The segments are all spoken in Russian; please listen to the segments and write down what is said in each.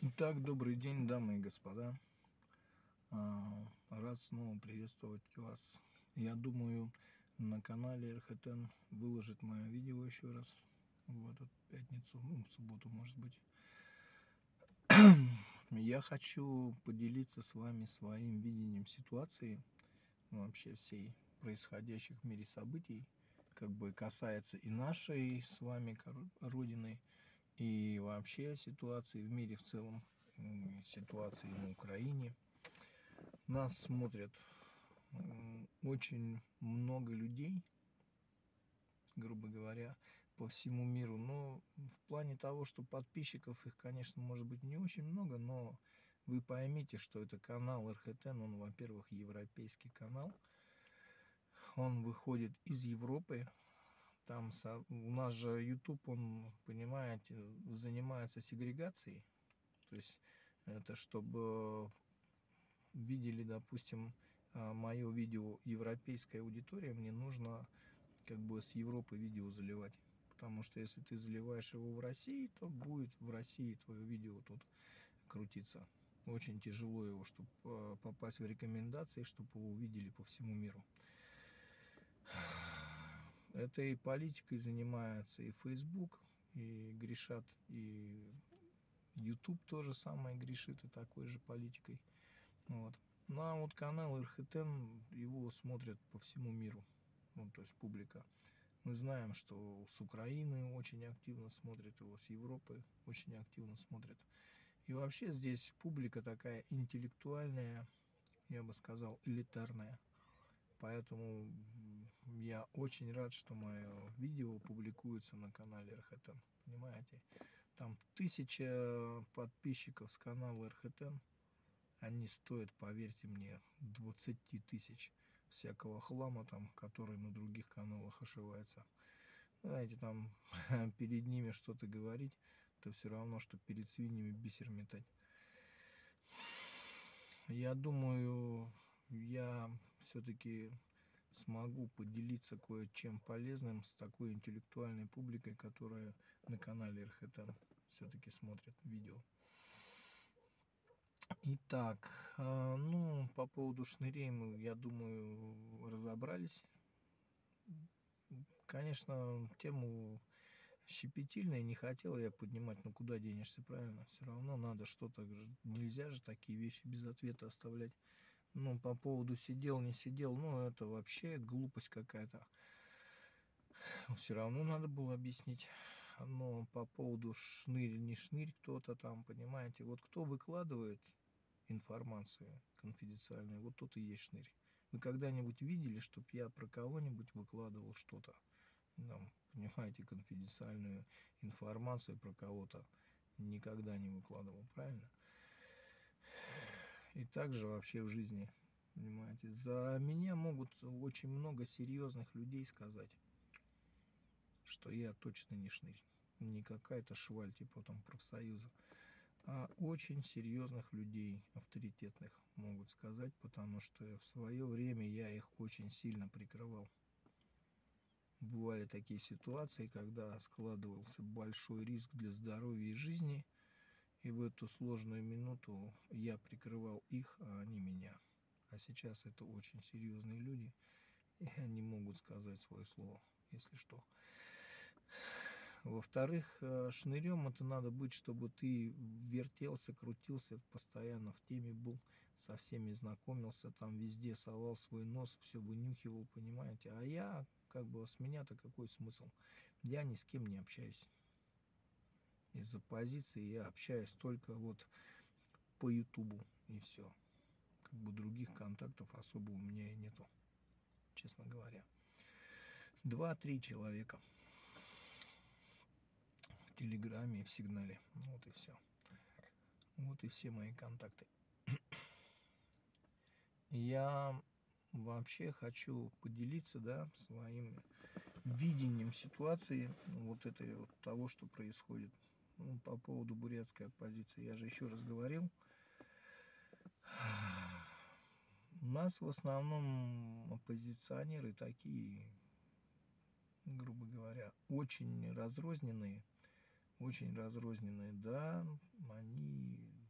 Итак, добрый день, дамы и господа. Рад снова приветствовать вас. Я думаю, на канале РХТН выложит мое видео еще раз в эту пятницу, в субботу, может быть. Я хочу поделиться с вами своим видением ситуации, вообще всей происходящих в мире событий, как бы касается и нашей с вами родины, и вообще ситуации в мире в целом, ситуации на Украине. Нас смотрят очень много людей, грубо говоря, по всему миру. Но в плане того, что подписчиков их, конечно, может быть не очень много, но вы поймите, что это канал РХТН, он, во-первых, европейский канал. Он выходит из Европы. Там у нас же YouTube, он, понимаете, занимается сегрегацией. То есть это чтобы видели, допустим, мое видео европейская аудитория, мне нужно как бы с Европы видео заливать. Потому что если ты заливаешь его в России, то будет в России твое видео тут крутиться. Очень тяжело его, чтобы попасть в рекомендации, чтобы его увидели по всему миру. Этой политикой занимается и Facebook, и грешат, и YouTube тоже самое грешит, и такой же политикой. Вот. Ну а вот канал РХТН, его смотрят по всему миру, то есть публика. Мы знаем, что с Украины очень активно смотрят его, с Европы очень активно смотрят. И вообще здесь публика такая интеллектуальная, я бы сказал, элитарная. Поэтому я очень рад, что мое видео публикуется на канале РХТН. Понимаете? Там 1000 подписчиков с канала РХТН. Они стоят, поверьте мне, 20 тысяч всякого хлама там, который на других каналах ошивается. Знаете, там перед ними что-то говорить, это все равно, что перед свиньями бисер метать. Я думаю, я все-таки смогу поделиться кое-чем полезным с такой интеллектуальной публикой, которая на канале РХТН все-таки смотрит видео. Итак, по поводу шнырей мы, я думаю, разобрались. Конечно, тему щепетильной не хотел я поднимать, но куда денешься, правильно? Все равно надо что-то, нельзя же такие вещи без ответа оставлять. По поводу сидел, не сидел, это вообще глупость какая-то. Все равно надо было объяснить. Но по поводу шнырь, не шнырь, кто-то там, понимаете, вот кто выкладывает информацию конфиденциальную, вот тот и есть шнырь. Вы когда-нибудь видели, чтобы я про кого-нибудь выкладывал что-то, понимаете, конфиденциальную информацию про кого-то? Никогда не выкладывал, правильно? И также вообще в жизни, понимаете, за меня могут очень много серьезных людей сказать, что я точно не шнырь, не какая-то шваль типа там профсоюза, а очень серьезных людей, авторитетных, могут сказать, потому что в свое время я их очень сильно прикрывал. Бывали такие ситуации, когда складывался большой риск для здоровья и жизни, и в эту сложную минуту я прикрывал их, а они меня. А сейчас это очень серьезные люди, и они могут сказать свое слово, если что. Во-вторых, шнырем это надо быть, чтобы ты вертелся, крутился, постоянно в теме был, со всеми знакомился, там везде совал свой нос, все вынюхивал, понимаете. А я, с меня-то какой смысл? Я ни с кем не общаюсь. Из-за позиции я общаюсь только вот по Ютубу, и все. Других контактов особо у меня и нету, честно говоря. 2-3 человека в Телеграме, в Сигнале. Вот и все. Вот и все мои контакты. Я вообще хочу поделиться, своим видением ситуации, того, что происходит. По поводу бурятской оппозиции. Я же еще раз говорил. У нас в основном оппозиционеры такие, грубо говоря, очень разрозненные, да, они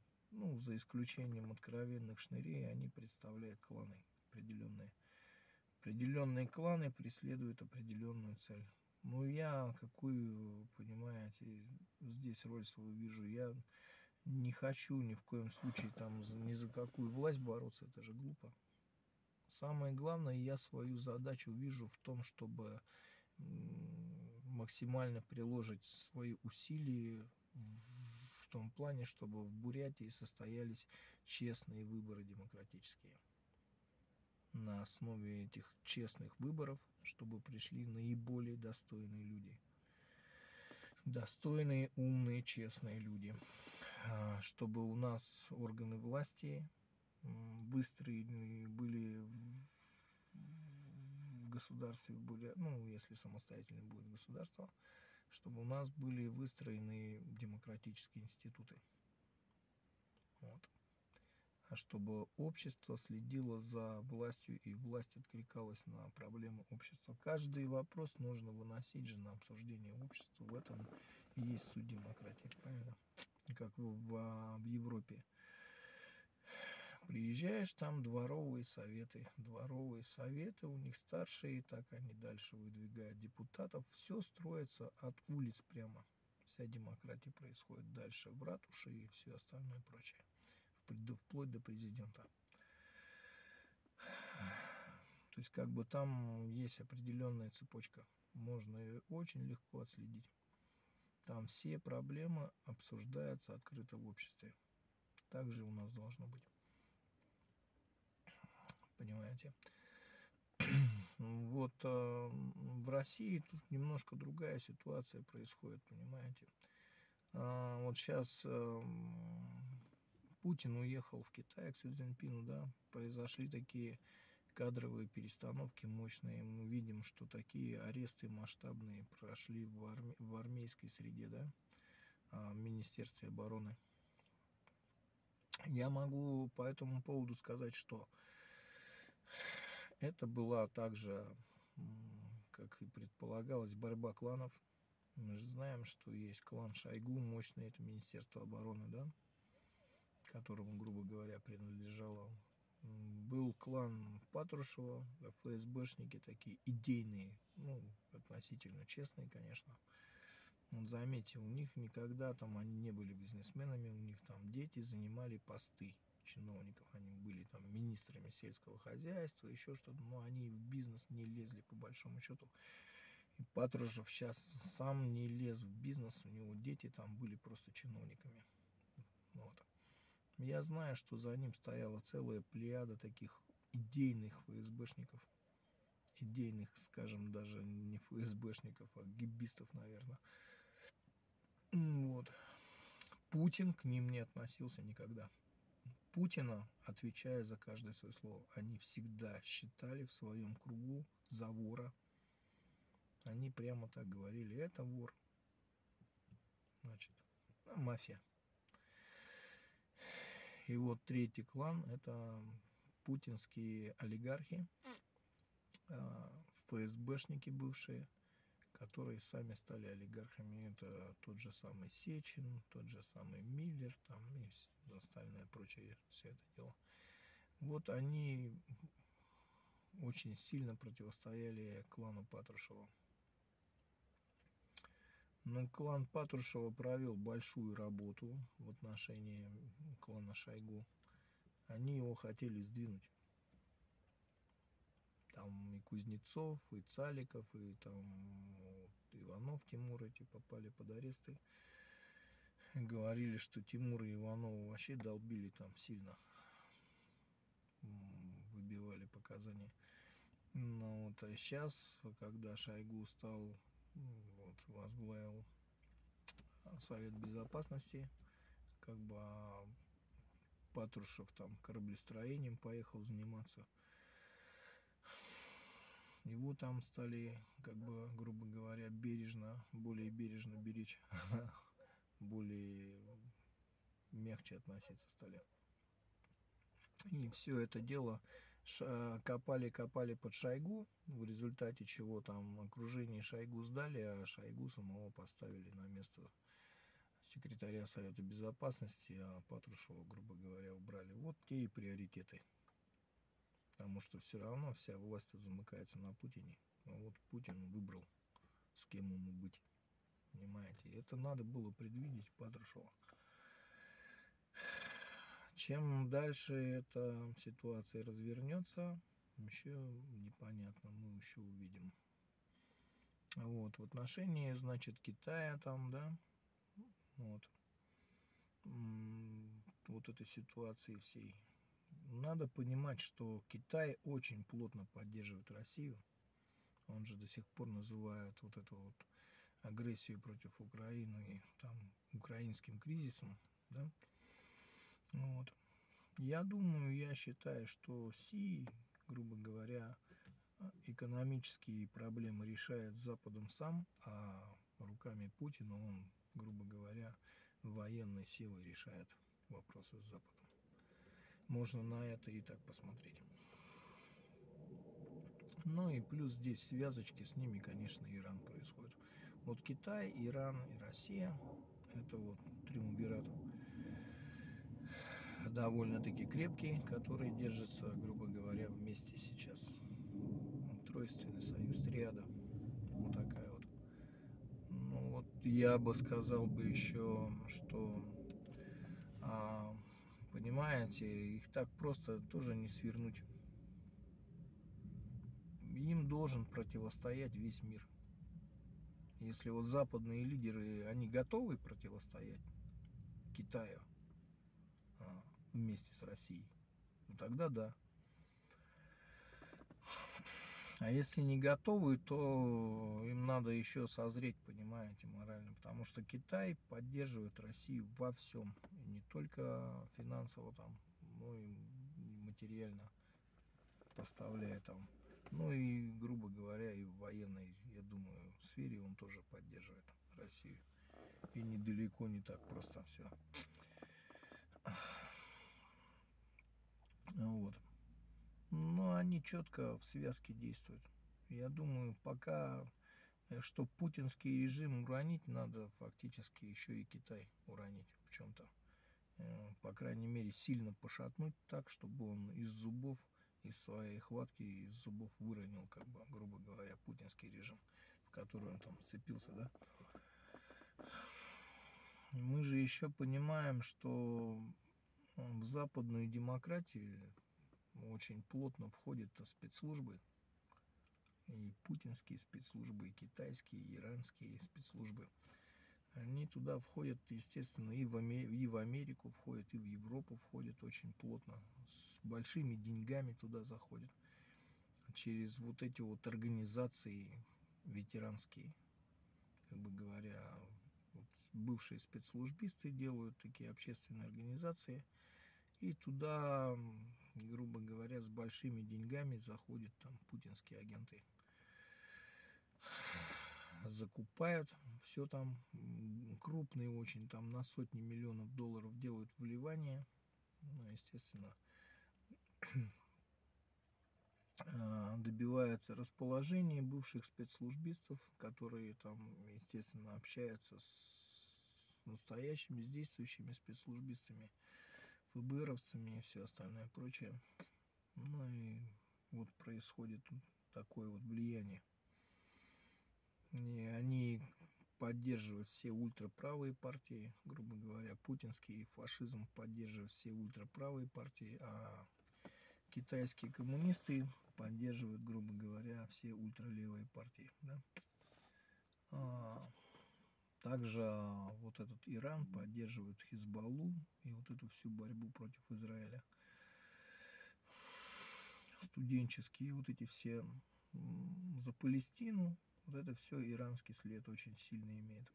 за исключением откровенных шнырей, они представляют кланы определенные. Определенные кланы преследуют определенную цель. Ну, я какую, понимаете, здесь роль свою вижу. Я не хочу ни в коем случае там ни за какую власть бороться, это же глупо. Самое главное, я свою задачу вижу в том, чтобы максимально приложить свои усилия в том плане, чтобы в Бурятии состоялись честные выборы демократические. На основе этих честных выборов, чтобы пришли наиболее достойные люди. Достойные, умные, честные люди. Чтобы у нас органы власти выстроены были в государстве, ну, если самостоятельно будет государство, чтобы у нас были выстроены демократические институты. Вот. А чтобы общество следило за властью, и власть откликалась на проблемы общества. Каждый вопрос нужно выносить же на обсуждение общества. В этом и есть суть демократии, правильно? Как в Европе. Приезжаешь, там дворовые советы. Дворовые советы, у них старшие, так они дальше выдвигают депутатов. Все строится от улиц прямо. Вся демократия происходит дальше в ратуше и все остальное прочее. Вплоть до президента. То есть как бы там есть определенная цепочка. Можно ее очень легко отследить. Там все проблемы обсуждаются открыто в обществе. Так же у нас должно быть. Понимаете? Вот в России тут немножко другая ситуация происходит, понимаете? Вот сейчас Путин уехал в Китай к Си Цзиньпину, да, произошли такие кадровые перестановки мощные. Мы видим, что такие аресты масштабные прошли в армейской среде, да, в Министерстве обороны. Я могу по этому поводу сказать, что это была также, как и предполагалось, борьба кланов. Мы же знаем, что есть клан Шойгу, мощный, это Министерство обороны, да, которому, грубо говоря, принадлежало. Был клан Патрушева, ФСБшники такие идейные, ну, относительно честные, конечно. Вот заметьте, у них никогда там они не были бизнесменами, у них там дети занимали посты чиновников, они были там министрами сельского хозяйства, еще что-то, но они в бизнес не лезли по большому счету. И Патрушев сейчас сам не лез в бизнес, у него дети там были просто чиновниками. Вот. Я знаю, что за ним стояла целая плеяда таких идейных ФСБшников. Идейных, скажем, даже не ФСБшников, а гиббистов, наверное. Вот. Путин к ним не относился никогда. Путина, отвечая за каждое свое слово, они всегда считали в своем кругу за вора. Они прямо так говорили: это вор. Значит, мафия. И вот третий клан — это путинские олигархи, ФСБшники бывшие, которые сами стали олигархами. Это тот же самый Сечин, тот же самый Миллер, там и все остальное прочее, все это дело. Вот они очень сильно противостояли клану Патрушева. Но клан Патрушева провел большую работу в отношении клана Шойгу. Они его хотели сдвинуть. Там и Кузнецов, и Цаликов, и там вот, Иванов Тимур эти попали под аресты. Говорили, что Тимура и Иванова вообще долбили там сильно. Выбивали показания. Но вот а сейчас, когда Шойгу стал, вот, возглавил Совет Безопасности, как бы Патрушев там кораблестроением поехал заниматься. Его там стали, как бы, грубо говоря, более бережно беречь, более мягче относиться стали. И все это дело копали под Шойгу, в результате чего там окружение Шойгу сдали, а Шойгу самого поставили на место секретаря Совета Безопасности, а Патрушева, грубо говоря, убрали. Вот те и приоритеты. Потому что все равно вся власть замыкается на Путине. А вот Путин выбрал, с кем ему быть. Понимаете? Это надо было предвидеть Патрушева. Чем дальше эта ситуация развернется, еще непонятно, мы еще увидим. Вот, в отношении, значит, Китая там, да, вот, вот этой ситуации всей. Надо понимать, что Китай очень плотно поддерживает Россию. Он же до сих пор называет вот эту вот агрессию против Украины там украинским кризисом, да. Вот. Я думаю, я считаю, что Си, грубо говоря, экономические проблемы решает с Западом сам, а руками Путина он, грубо говоря, военной силой решает вопросы с Западом. Можно на это и так посмотреть. Ну и плюс здесь связочки с ними, конечно, Иран происходит. Вот Китай, Иран и Россия – это вот триумвират довольно-таки крепкий, который держится, грубо говоря, вместе сейчас. Тройственный союз, триада. Вот такая вот. Ну вот я бы сказал бы еще, что, понимаете, их так просто тоже не свернуть. Им должен противостоять весь мир. Если вот западные лидеры, они готовы противостоять Китаю вместе с Россией, ну тогда да. А если не готовы, то им надо еще созреть, понимаете, морально. Потому что Китай поддерживает Россию во всем. И не только финансово там, но и материально поставляя там. Ну и, грубо говоря, и в военной, я думаю, сфере он тоже поддерживает Россию. И недалеко не так просто все. Вот. Но они четко в связке действуют. Я думаю, пока, что путинский режим уронить, надо фактически еще и Китай уронить в чем-то. По крайней мере, сильно пошатнуть так, чтобы он из зубов, из своей хватки, из зубов выронил, как бы, грубо говоря, путинский режим, в который он там вцепился, да. Мы же еще понимаем, что в западную демократию очень плотно входят спецслужбы, и путинские спецслужбы, и китайские, и иранские спецслужбы. Они туда входят, естественно, и в Америку входят, и в Европу входят очень плотно, с большими деньгами туда заходят, через вот эти вот организации ветеранские, как бы говоря, вот бывшие спецслужбисты делают такие общественные организации, и туда, грубо говоря, с большими деньгами заходят там путинские агенты. Закупают все там, крупные очень, там на сотни миллионов долларов делают вливания. Ну, естественно, добиваются расположения бывших спецслужбистов, которые там, естественно, общаются с настоящими, с действующими спецслужбистами, ФБРовцами и все остальное прочее. Ну и вот происходит такое вот влияние. И они поддерживают все ультраправые партии, грубо говоря, путинский фашизм поддерживает все ультраправые партии, а китайские коммунисты поддерживают, грубо говоря, все ультралевые партии. Да? Также вот этот Иран поддерживает Хизбаллу и вот эту всю борьбу против Израиля. Студенческие вот эти все за Палестину, вот это все иранский след очень сильно имеет.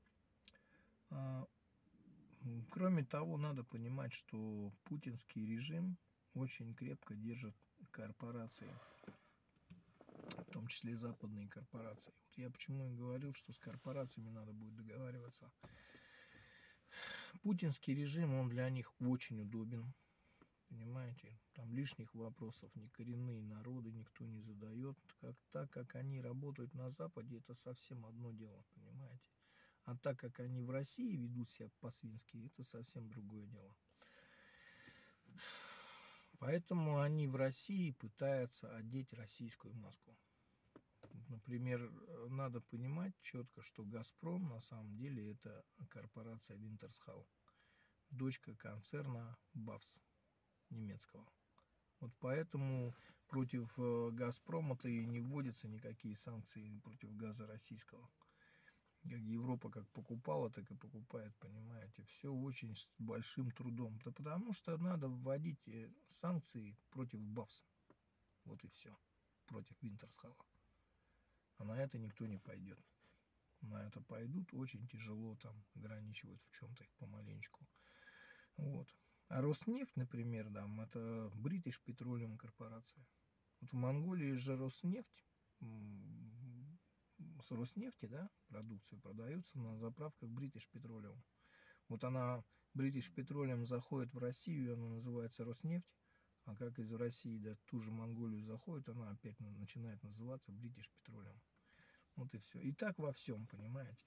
Кроме того, надо понимать, что путинский режим очень крепко держит корпорации, в том числе западные корпорации. Вот я почему и говорил, что с корпорациями надо будет договариваться. Путинский режим, он для них очень удобен. Понимаете, там лишних вопросов ни коренные народы никто не задает. Так как они работают на Западе, это совсем одно дело, понимаете. А так как они в России ведут себя по-свински, это совсем другое дело. Поэтому они в России пытаются одеть российскую маску. Например, надо понимать четко, что «Газпром» на самом деле это корпорация Wintershall, дочка концерна БАВС немецкого. Вот поэтому против «Газпрома»-то и не вводятся никакие санкции против газа российского. Как Европа как покупала, так и покупает, понимаете. Все очень с большим трудом. Да потому что надо вводить санкции против БАВСа. Вот и все. Против Wintershall. А на это никто не пойдет. На это пойдут очень тяжело, там ограничивают в чем-то их помаленечку. Вот. А Роснефть, например, да, это British Petroleum корпорация. Вот в Монголии же Роснефть, с Роснефти, да, продукцию продаются на заправках British Petroleum. Вот она, British Petroleum, заходит в Россию, она называется Роснефть, а как из России, да, ту же Монголию заходит, она опять начинает называться British Petroleum. Вот и все. И так во всем, понимаете.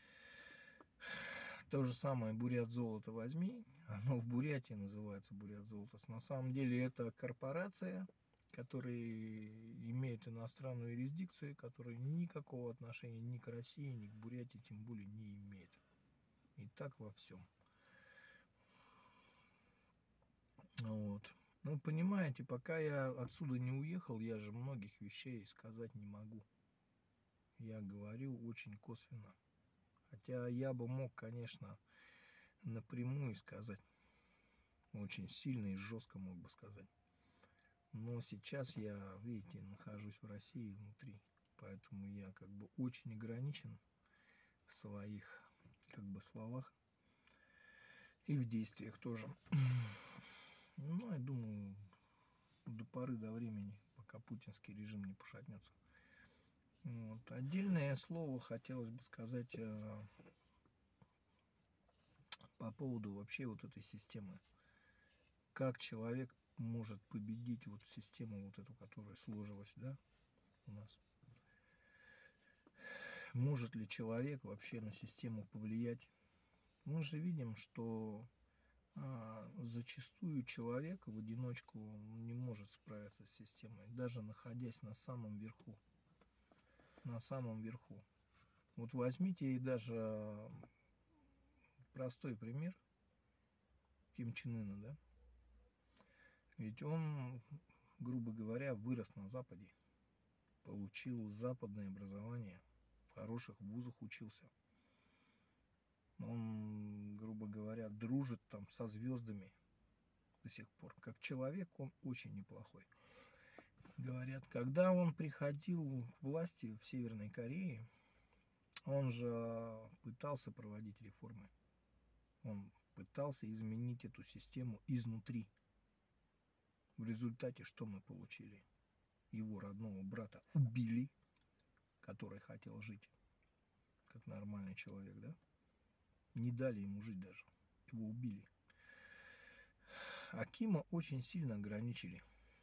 То же самое Бурят золото возьми, оно в Бурятии называется Бурят золото. На самом деле это корпорация, которая имеет иностранную юрисдикцию, которая никакого отношения ни к России, ни к Бурятии тем более не имеет. И так во всем. Вот. Ну, понимаете, пока я отсюда не уехал, я же многих вещей сказать не могу. Я говорю очень косвенно. Хотя я бы мог, конечно, напрямую сказать. Очень сильно и жестко мог бы сказать. Но сейчас я, видите, нахожусь в России внутри. Поэтому я как бы очень ограничен в своих как бы словах. И в действиях тоже. Ну, я думаю, до поры до времени, пока путинский режим не пошатнется. Вот. Отдельное слово хотелось бы сказать по поводу вообще вот этой системы. Как человек может победить вот систему вот эту, которая сложилась, да, у нас. Может ли человек вообще на систему повлиять? Мы же видим, что зачастую человек в одиночку не может справиться с системой, даже находясь на самом верху. На самом верху. Вот возьмите и даже простой пример Ким Чен Ына, да? Ведь он, грубо говоря, вырос на Западе, получил западное образование, в хороших вузах учился. Он, грубо говоря, дружит там со звездами до сих пор. Как человек он очень неплохой. Говорят, когда он приходил к власти в Северной Корее, он же пытался проводить реформы. Он пытался изменить эту систему изнутри. В результате что мы получили? Его родного брата убили, который хотел жить как нормальный человек, да? Не дали ему жить даже. Его убили. А Кима очень сильно ограничили.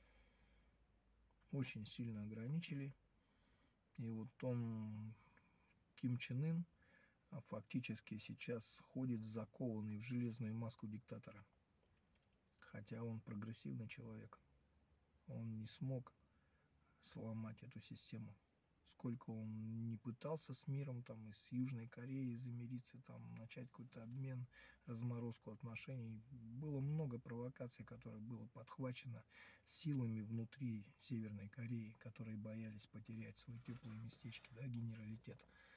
Очень сильно ограничили. И вот он, Ким Чен Ын, фактически сейчас ходит закованный в железную маску диктатора. Хотя он прогрессивный человек. Он не смог сломать эту систему. Сколько он не пытался с миром, там, и с Южной Кореей замириться, там, начать какой-то обмен, разморозку отношений. Было много провокаций, которые было подхвачено силами внутри Северной Кореи, которые боялись потерять свои теплые местечки, да, генералитет.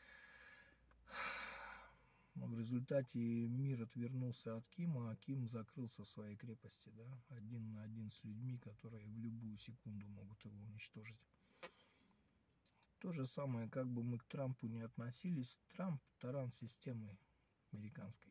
Но в результате мир отвернулся от Кима, а Ким закрылся в своей крепости, да, один на один с людьми, которые в любую секунду могут его уничтожить. То же самое, как бы мы к Трампу не относились, Трамп таран системы американской.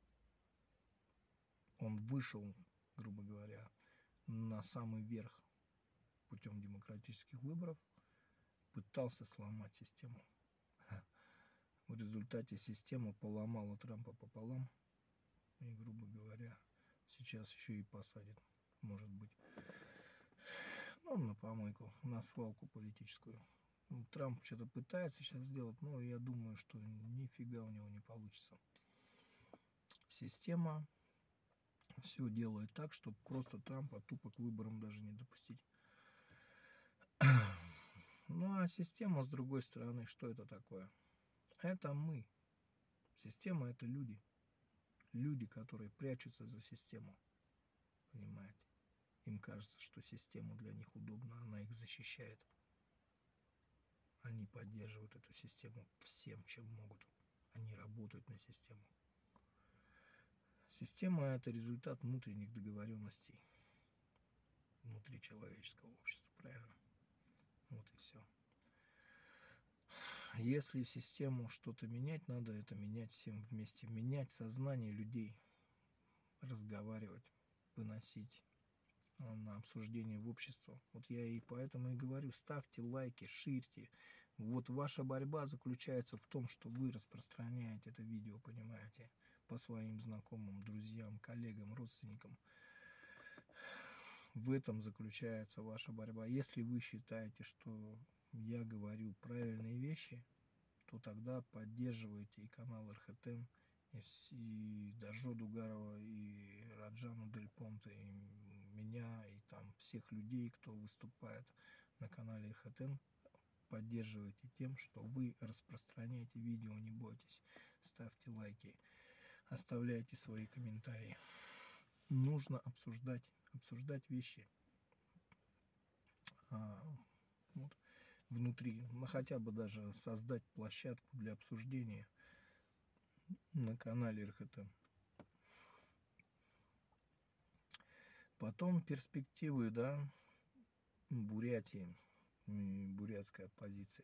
Он вышел, грубо говоря, на самый верх путем демократических выборов, пытался сломать систему. В результате система поломала Трампа пополам. И, грубо говоря, сейчас еще и посадит, может быть. Ну, на помойку, на свалку политическую. Трамп что-то пытается сейчас сделать, но я думаю, что нифига у него не получится. Система все делает так, чтобы просто Трампа тупо к выборам даже не допустить. Ну а система, с другой стороны, что это такое? Это мы. Система — это люди. Люди, которые прячутся за систему. Понимаете? Им кажется, что система для них удобна, она их защищает. Они поддерживают эту систему всем, чем могут. Они работают на систему. Система — это результат внутренних договоренностей внутри человеческого общества, правильно? Вот и все. Если в систему что-то менять, надо это менять всем вместе. Менять сознание людей, разговаривать, выносить на обсуждение в общество. Вот я и поэтому и говорю, ставьте лайки, ширьте. Вот ваша борьба заключается в том, что вы распространяете это видео, понимаете, по своим знакомым, друзьям, коллегам, родственникам. В этом заключается ваша борьба. Если вы считаете, что я говорю правильные вещи, то тогда поддерживайте и канал РХТН, и Дажо Дугарова, и Раджану Дель Понте, и меня, и там всех людей, кто выступает на канале РХТН. Поддерживайте тем, что вы распространяете видео, не бойтесь, ставьте лайки, оставляйте свои комментарии. Нужно обсуждать вещи вот, внутри, хотя бы даже создать площадку для обсуждения на канале РХТ. Потом перспективы, да, Бурятии, бурятской оппозиции.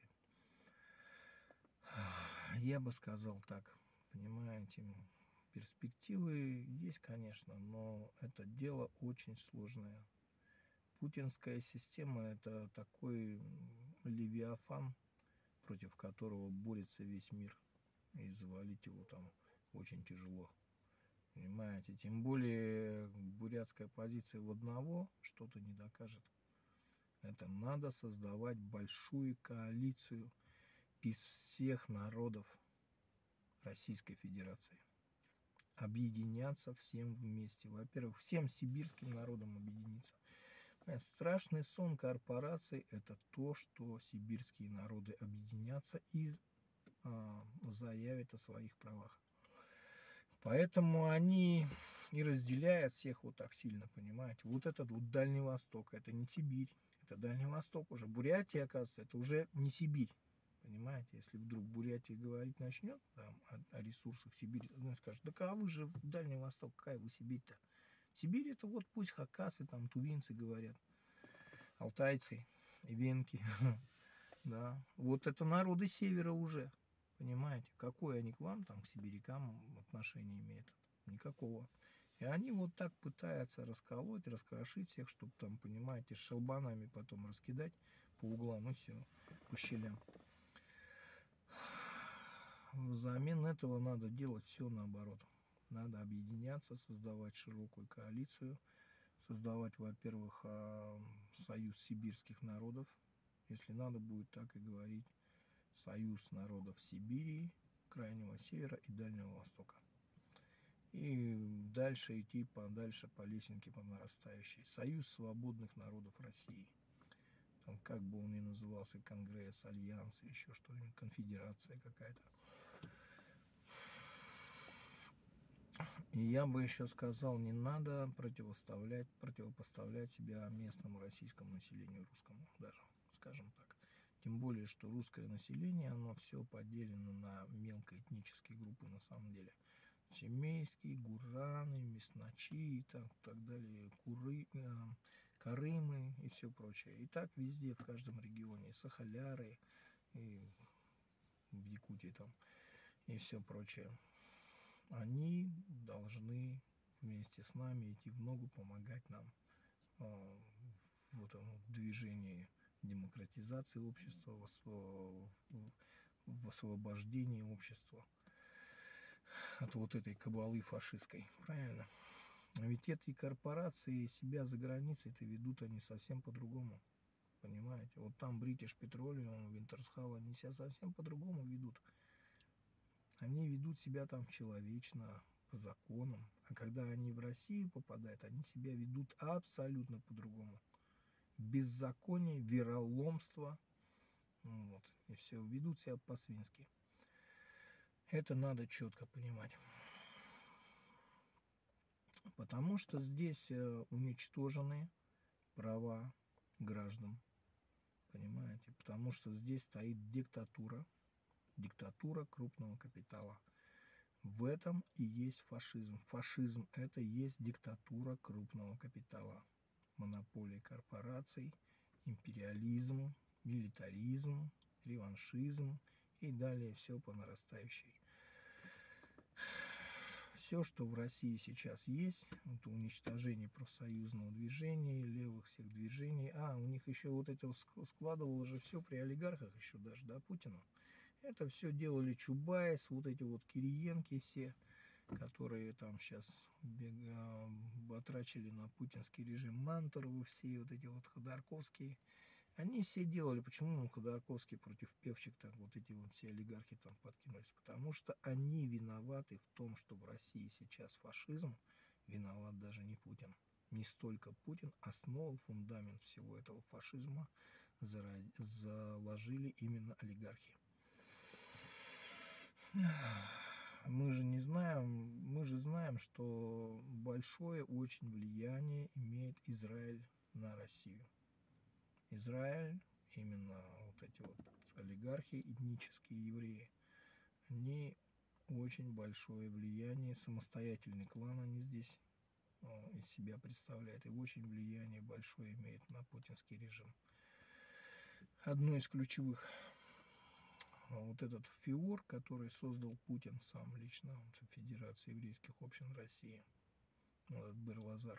Я бы сказал так, понимаете, перспективы есть, конечно, но это дело очень сложное. Путинская система — это такой левиафан, против которого борется весь мир, и завалить его там очень тяжело. Понимаете, тем более бурятская позиция в одного что-то не докажет. Это надо создавать большую коалицию из всех народов Российской Федерации. Объединяться всем вместе. Во-первых, всем сибирским народам объединиться. Страшный сон корпораций — это то, что сибирские народы объединятся и заявят о своих правах. Поэтому они и разделяют всех вот так сильно, понимаете. Вот этот вот Дальний Восток, это не Сибирь, это Дальний Восток уже. Бурятия, оказывается, это уже не Сибирь. Понимаете, если вдруг Бурятия говорить начнет там, о ресурсах Сибири, он скажет: да вы же в Дальний Восток, какая вы Сибирь-то? Сибирь — это вот пусть хакасы, там тувинцы говорят, алтайцы, венки, да. Вот это народы севера уже, понимаете, какое они к вам, там, к сибирякам отношение имеют? Никакого. И они вот так пытаются расколоть, раскрошить всех, чтобы там, понимаете, шелбанами потом раскидать по углам и все, по щелям. Взамен этого надо делать все наоборот. Надо объединяться, создавать широкую коалицию, создавать, во-первых, союз сибирских народов, если надо будет так и говорить, союз народов Сибири, Крайнего Севера и Дальнего Востока. И дальше идти подальше по лесенке по нарастающей. Союз свободных народов России. Там, как бы он ни назывался, Конгресс, Альянс, еще что-нибудь, конфедерация какая-то. И я бы еще сказал, не надо противопоставлять себя местному российскому населению, русскому даже, скажем так. Тем более, что русское население, оно все поделено на мелкоэтнические группы на самом деле. Семейские, гураны, мясначи и так далее, карымы и все прочее. И так везде, в каждом регионе, сахаляры, и в Якутии там, и все прочее. Они должны вместе с нами идти в ногу, помогать нам в этом движении демократизации общества, в освобождении общества от вот этой кабалы фашистской. Правильно? Ведь эти корпорации себя за границей-то ведут они совсем по-другому. понимаете. Вот там British Petroleum, Wintershall, они себя совсем по-другому ведут. Они ведут себя там человечно, по законам. А когда они в Россию попадают, они себя ведут абсолютно по-другому. Беззаконие, вероломство. Вот. И все, ведут себя по-свински. Это надо четко понимать. Потому что здесь уничтожены права граждан. Понимаете? Потому что здесь стоит диктатура. Диктатура крупного капитала. В этом и есть фашизм. Фашизм – это и есть диктатура крупного капитала. Монополия корпораций, империализм, милитаризм, реваншизм и далее все по нарастающей. Все, что в России сейчас есть, это уничтожение профсоюзного движения, левых всех движений. У них еще вот это складывало же все при олигархах еще даже, да, Путину. Это все делали Чубайс, вот эти вот Кириенки все, которые там сейчас батрачили на путинский режим, Мантуровы все, вот эти вот Ходорковские. Они все делали, почему Ходорковский против Певчик, так вот эти вот все олигархи там подкинулись, потому что они виноваты в том, что в России сейчас фашизм, виноват даже не Путин. Не столько Путин, основу, фундамент всего этого фашизма заложили именно олигархи. Мы же знаем, что большое очень влияние имеет Израиль на Россию. Израиль, именно вот эти вот олигархи, этнические евреи, они очень большое влияние, самостоятельный клан они здесь из себя представляют, и очень влияние большое имеют на путинский режим. Одно из ключевых, вот этот ФИОР, который создал Путин сам лично, Федерация еврейских общин России, этот Бер-Лазар,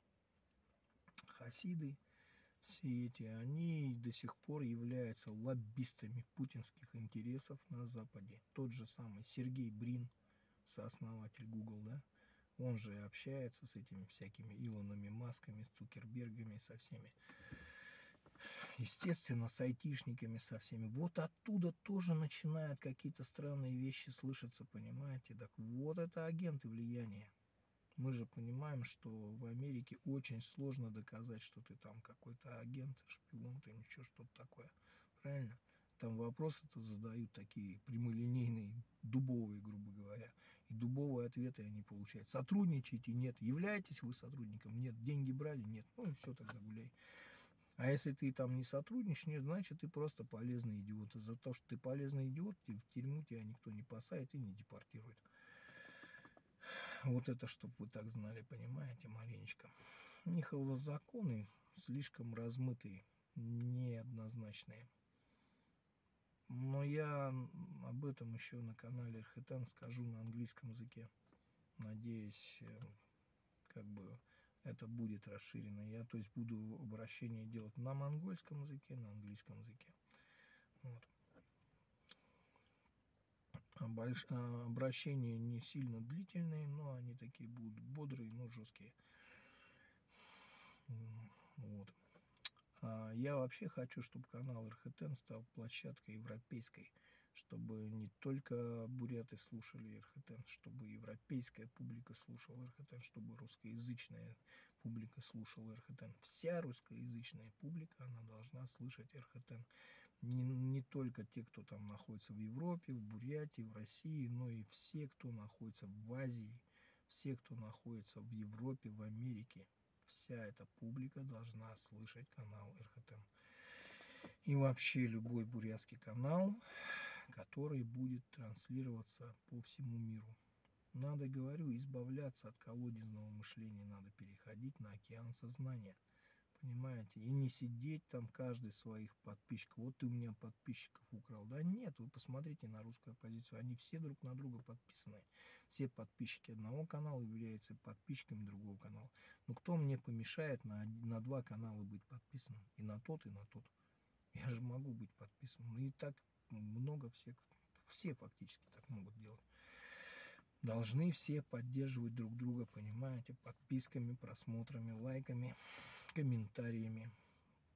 хасиды, все эти, они до сих пор являются лоббистами путинских интересов на Западе. Тот же самый Сергей Брин, сооснователь Google, да, он же общается с этими всякими Илонами, Масками, с Цукербергами, со всеми. Естественно, с айтишниками, со всеми. Вот оттуда тоже начинают какие-то странные вещи слышаться, понимаете? Так вот это агенты влияния. Мы же понимаем, что в Америке очень сложно доказать, что ты там какой-то агент, шпион, ты ничего, что-то такое. Правильно? Там вопросы-то задают такие прямолинейные, дубовые, грубо говоря. И дубовые ответы они получают. Сотрудничаете? Нет. Являетесь вы сотрудником? Нет. Деньги брали? Нет. Ну и все, тогда гуляй. А если ты там не сотрудничаешь, нет, значит ты просто полезный идиот. И за то, что ты полезный идиот, в тюрьму тебя никто не посадит и не депортирует. Вот это, чтобы вы так знали, понимаете, маленечко. У них законы слишком размытые, неоднозначные. Но я об этом еще на канале Эрхэтан скажу на английском языке. Надеюсь, как бы это будет расширено. Я, то есть, буду обращение делать на монгольском языке, на английском языке. Вот. Обращения не сильно длительные, но они такие будут бодрые, но жесткие. Вот. Я вообще хочу, чтобы канал РХТН стал площадкой европейской, чтобы не только буряты слушали РХТН, чтобы европейская публика слушала РХТН, чтобы русскоязычная публика слушала РХТН. Вся русскоязычная публика, она должна слышать РХТН. Не только те, кто там находится в Европе, в Бурятии, в России, но и все, кто находится в Азии, все, кто находится в Европе, в Америке. Вся эта публика должна слышать канал РХТН. И вообще любой бурятский канал, который будет транслироваться по всему миру. Надо, говорю, избавляться от колодезного мышления, надо переходить на океан сознания. Понимаете? И не сидеть там каждый своих подписчиков. Вот ты у меня подписчиков украл. Да нет, вы посмотрите на русскую оппозицию. Они все друг на друга подписаны. Все подписчики одного канала являются подписчиками другого канала. Но кто мне помешает на два канала быть подписанным? И на тот, и на тот. Я же могу быть подписан. Ну и так много всех. Все фактически так могут делать. Должны все поддерживать друг друга, понимаете, подписками, просмотрами, лайками, комментариями.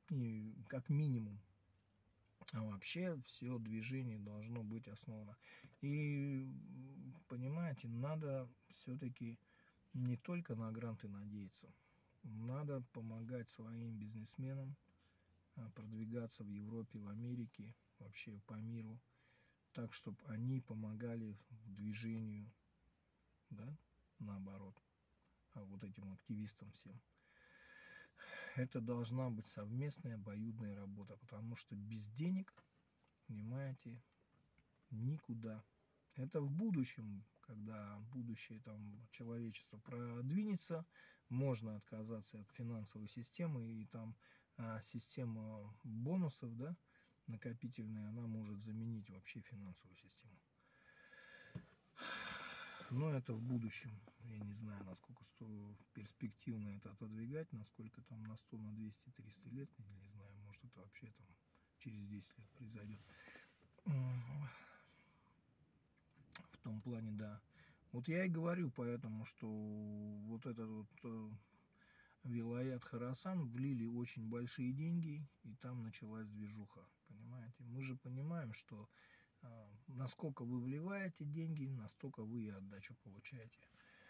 и как минимум. А вообще все движение должно быть основано. И, понимаете, надо все-таки не только на гранты надеяться. Надо помогать своим бизнесменам продвигаться в Европе, в Америке, вообще по миру, так, чтобы они помогали в движению, да, наоборот, вот этим активистам всем. Это должна быть совместная обоюдная работа, потому что без денег, понимаете, никуда. Это в будущем, когда будущее там человечество продвинется, можно отказаться от финансовой системы, и там система бонусов, да, накопительная, она может заменить вообще финансовую систему. Но это в будущем. Я не знаю, насколько перспективно это отодвигать, насколько там на 100, на 200, 300 лет, не знаю, может это вообще там через 10 лет произойдет. В том плане, да. Вот я и говорю поэтому, что вот этот вот Вилаят Хорасан влили очень большие деньги, и там началась движуха, понимаете. Мы же понимаем, что насколько вы вливаете деньги, настолько вы и отдачу получаете.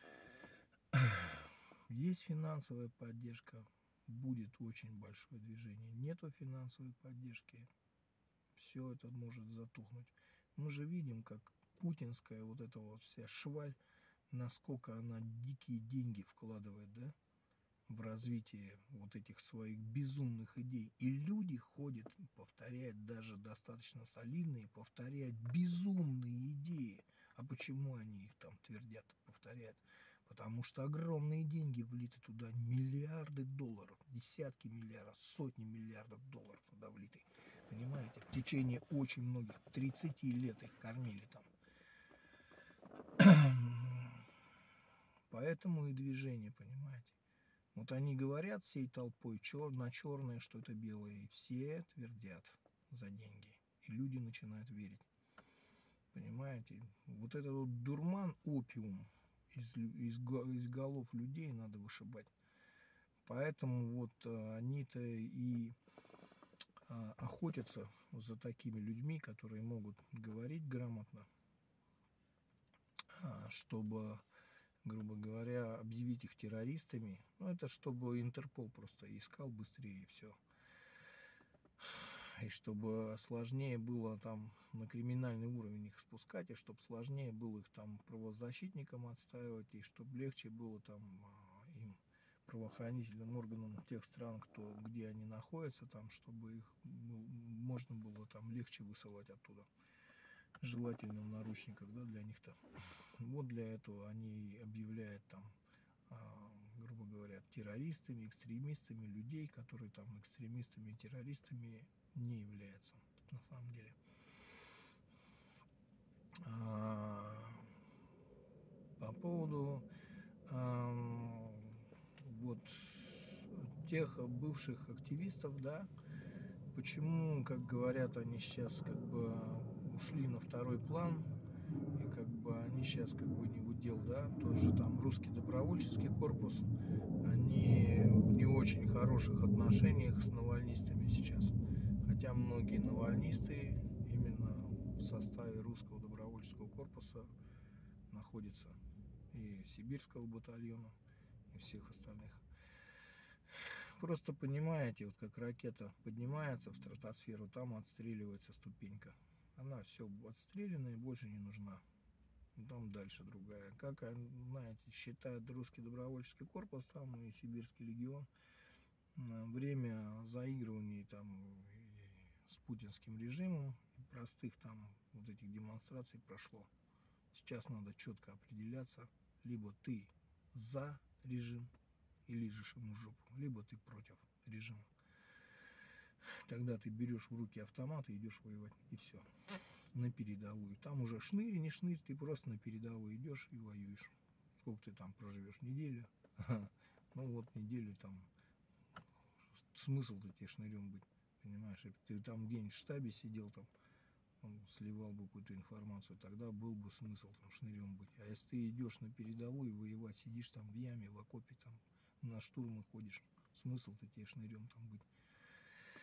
Есть финансовая поддержка, будет очень большое движение. Нету финансовой поддержки, все это может затухнуть. Мы же видим, как путинская вот эта вот вся шваль, насколько она дикие деньги вкладывает, да, в развитие вот этих своих безумных идей. И люди ходят, повторяют даже достаточно солидные, повторяют безумные идеи. А почему они их там твердят, повторяют? Потому что огромные деньги влиты туда, миллиарды долларов, десятки миллиардов, сотни миллиардов долларов туда влиты. Понимаете? В течение очень многих, 30 лет их кормили там. Поэтому и движение, понимаете? Вот они говорят всей толпой на черное, что это белое, и все твердят за деньги. И люди начинают верить. Понимаете? Вот этот вот дурман, опиум из голов людей надо вышибать. Поэтому вот они-то и охотятся за такими людьми, которые могут говорить грамотно, чтобы, грубо говоря, объявить их террористами. Ну, это чтобы Интерпол просто искал быстрее и все. И чтобы сложнее было там на криминальный уровень их спускать, и чтобы сложнее было их там правозащитникам отстаивать, и чтобы легче было там им, правоохранительным органам тех стран, где они находятся, там, чтобы их можно было там легче высылать оттуда. Желательно в наручниках, да, для них-то. Вот для этого они объявляют там, грубо говоря, террористами, экстремистами людей, которые там экстремистами и террористами не являются на самом деле. По поводу вот тех бывших активистов, да, почему, как говорят, они сейчас как бы ушли на второй план, и как бы они сейчас как бы не в удел, да, тот же там русский добровольческий корпус, они в не очень хороших отношениях с навальнистами сейчас, хотя многие навальнисты именно в составе русского добровольческого корпуса находятся, и сибирского батальона, и всех остальных. Просто понимаете, вот как ракета поднимается в стратосферу, там отстреливается ступенька. Она все отстрелянная и больше не нужна. Там дальше другая. Как, знаете, считает русский добровольческий корпус, там и сибирский легион, время заигрываний там с путинским режимом, простых там вот этих демонстраций прошло. Сейчас надо четко определяться, либо ты за режим и лижешь ему жопу, либо ты против режима. Тогда ты берешь в руки автомат и идешь воевать, и все. На передовую. Там уже шнырь, не шнырь, ты просто на передовую идешь и воюешь. Сколько ты там проживешь? Неделю? Ну вот неделю там. Смысл-то тебе шнырем быть, понимаешь? Если ты там где-нибудь в штабе сидел, там сливал бы какую-то информацию, тогда был бы смысл там шнырем быть. А если ты идешь на передовую воевать, сидишь там в яме, в окопе, там на штурмы ходишь, смысл-то тебе шнырем там быть.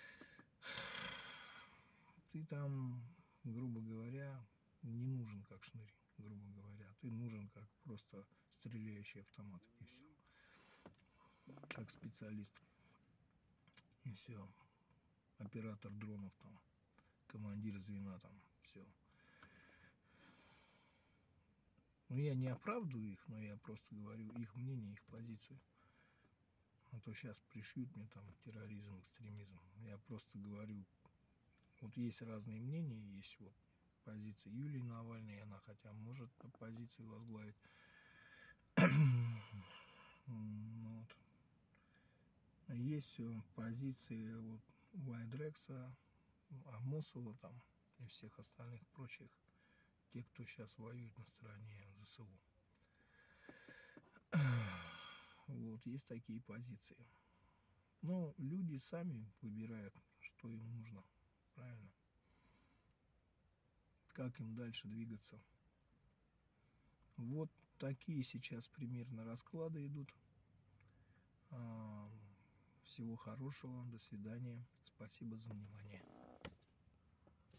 ты там, грубо говоря, не нужен как шнырь, грубо говоря. Ты нужен как просто стреляющий автомат, и все. Как специалист. И все. Оператор дронов там, командир звена там, все. Ну, я не оправдываю их, но я просто говорю их мнение, их позицию. А то сейчас пришьют мне там терроризм, экстремизм. Я просто говорю, вот есть разные мнения, есть вот позиция Юлии Навальной, она хотя может оппозицию возглавить. Вот. Есть позиции вот Вайдрекса, Амосова там и всех остальных прочих, те, кто сейчас воюет на стороне ЗСУ. Вот, есть такие позиции. Но люди сами выбирают, что им нужно. Правильно? Как им дальше двигаться. Вот такие сейчас примерно расклады идут. Всего хорошего. До свидания. Спасибо за внимание.